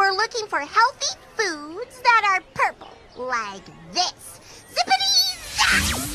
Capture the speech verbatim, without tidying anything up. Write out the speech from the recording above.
We're looking for healthy foods that are purple, like this. Zippity-zap!